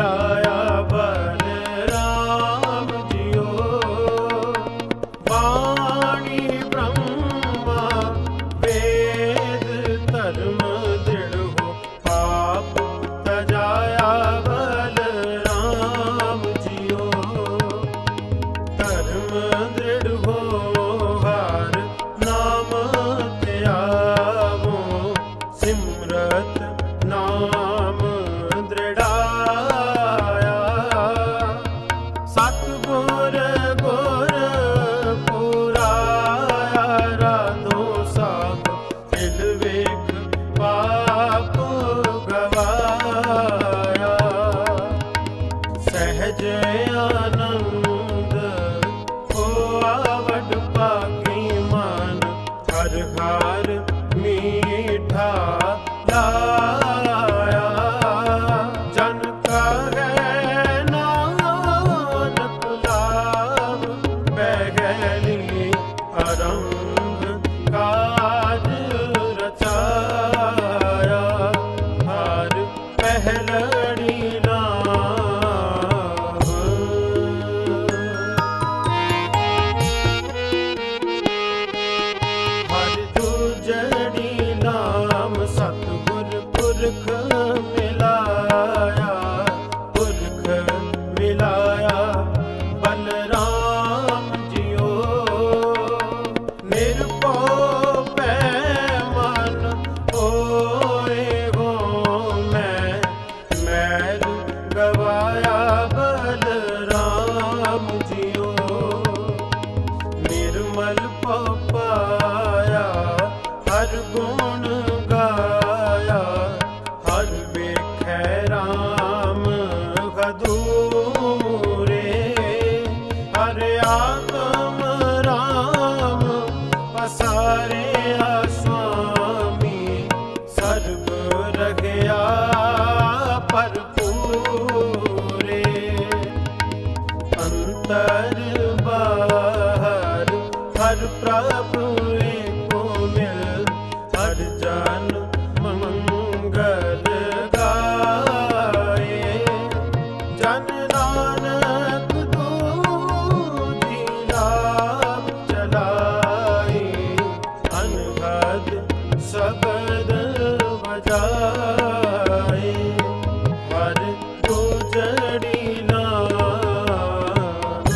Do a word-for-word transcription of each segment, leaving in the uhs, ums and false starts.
मिलाया बलराम जियो। वाणी ब्रह्मा वेद धर्म दृढ़ हो, पाप तजाया बलराम जियो। धर्म दृढ़ हो हर नाम त्यागो, सिमरत नाम दृढ़ाया। सतगुर गुर पुराया, राधो साब तिल वेख पाप गवाया। सहज आनंद होआ वड पागी मान, हर हर मीठा लाया। जन कहे नानक लाभ, पहली आरंभ काज रचाया। हर पहलड़ी नाम, हर दूजड़ी नाम। सतगुर पुरख मिलाया, पुरख मिलाया बलराम जियो। निरभउ पैमान होए हो मैं, मैल गवाया बलराम जियो। निर्मल पौ पाया, हर गुण गाया। हर वेखै राम गदूरे, हर आत्म राम पसारे स्वामी। सर्ब रघया भरपूरे, अंतर बाहर हर प्रभु एको मिल। हर जन मंगल गाए, जन नानक दूजी लाभ चलाई। अनहद शबद बजाए, हर दूजड़ी नाम।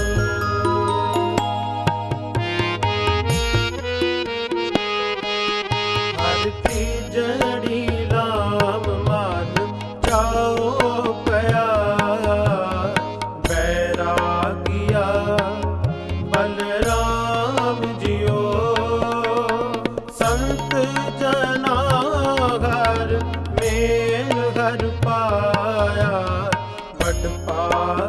हर तीजड़ी नाम मान जाओ पया। बैरागिया बलराम जियो। संत जना घर मेल घर पाया, बड़ पार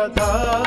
ਪਧਾਰੀ।